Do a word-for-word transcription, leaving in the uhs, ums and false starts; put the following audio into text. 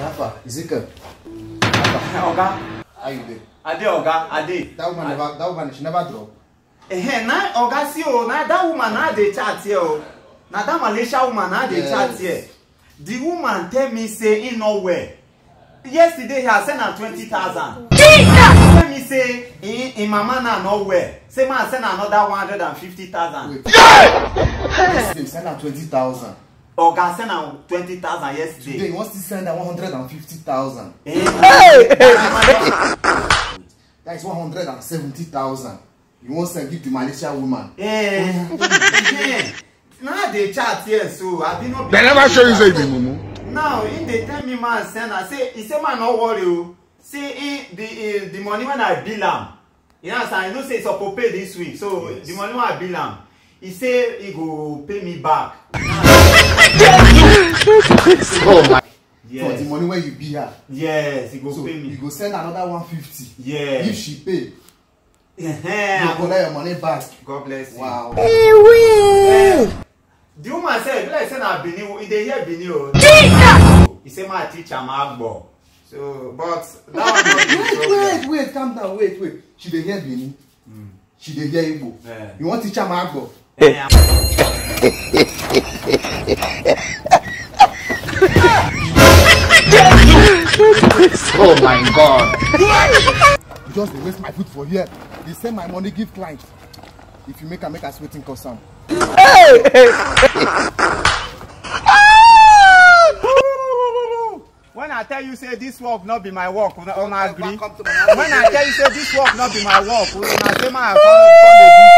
Alpha, Ezekiel. Alpha. Oga. How you doing? Ade, Oga, Ade. That woman never, that woman, she never drop. Eh, na Oga see o, na that woman na dey chat here o. Na that Malaysia woman na dey chat here. The woman tell me say he no well. Yesterday he has sent her twenty thousand. Tell me say in in mama na no well. Say man send another one hundred and fifty thousand. Yesterday send her twenty thousand. Oga send her twenty thousand yesterday. Today he wants to send her one hundred and fifty thousand. Hey! That is one hundred and seventy thousand. You won't send give the Malaysia woman. Eh. Eh. Now they chat here, so I did not. They never show you say the mumu. Now in the tell me man send I say he say man no worry o. See in the uh, the money when I bill am. You know I know say it's up to pay this week. So yes. The money when I bill am, he say he go pay me back. Oh my. Yes. For the money where you be her. Yes, he go so pay me. You go send another one fifty. Yes. If she pay. Yeah. You collect your money back. God bless you. Wow. Hey, yeah. The woman said, like say na Benin, he dey hear Benin o. He say my teacher ma agbo. So, but that one wait, wait, wait, calm down, wait, wait. She dey hear Benin. Mm. She dey hear Igbo. Yeah. You want teacher ma agbo? Yeah. Oh my God. You just waste my food for here. They send my money, give client. If you make a make us waiting cause some. Hey! When I tell you say this work not be my work, una agree? When I tell you say this work not be my work, una say my account come dey do